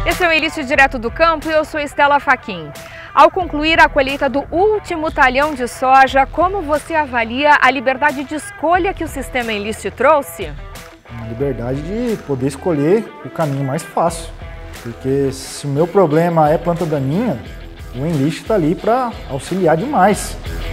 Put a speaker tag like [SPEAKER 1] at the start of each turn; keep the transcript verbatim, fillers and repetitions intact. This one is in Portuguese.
[SPEAKER 1] Esse é o Enlist Direto do Campo e eu sou Estela Fachin. Ao concluir a colheita do último talhão de soja, como você avalia a liberdade de escolha que o sistema Enlist trouxe?
[SPEAKER 2] A liberdade de poder escolher o caminho mais fácil. Porque se o meu problema é planta daninha, o Enlist está ali para auxiliar demais.